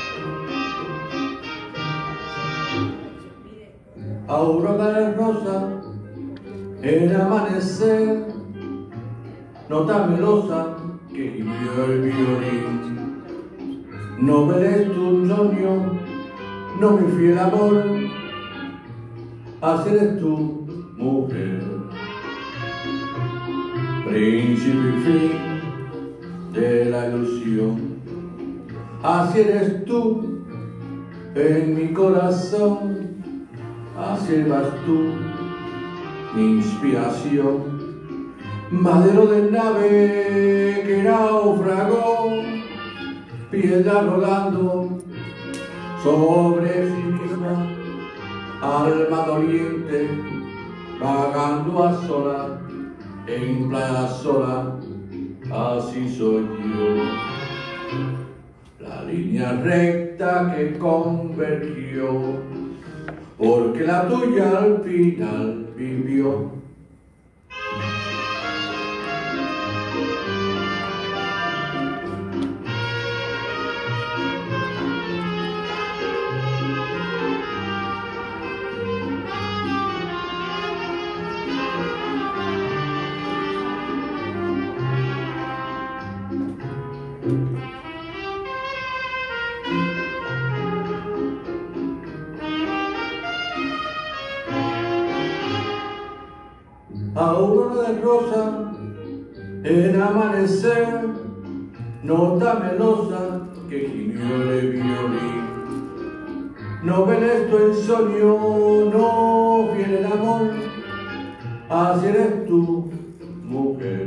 Aurora de rosa, el amanecer, nota melosa que gimió el violín. No veres tu sueño, no mi fiel amor, así eres tú, mujer. Príncipe y fin de la ilusión, así eres tú en mi corazón. Así vas tú, mi inspiración, madero de nave que naufragó, piedra rodando sobre sí misma, alma doliente, vagando a solas, en playa sola, así soy yo. La línea recta que convergió, porque la tuya al final vivió. Aurora de rosa, el amanecer, nota melosa que gimió el violín. No veles tu ensueño, no fiel el amor, así eres tú, mujer.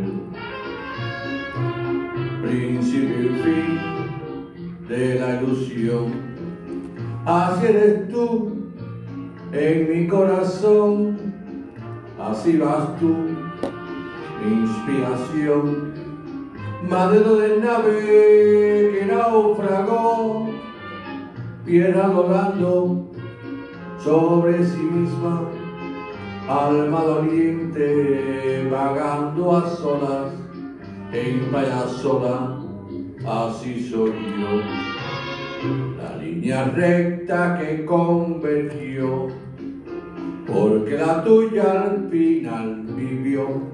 Príncipe y fin de la ilusión, así eres tú en mi corazón. Así vas tú, mi inspiración, madero de nave que naufragó, piedra volando sobre sí misma, alma doliente vagando a solas, en playa sola, así soy yo. La línea recta que convergió, porque la tuya al final vivió.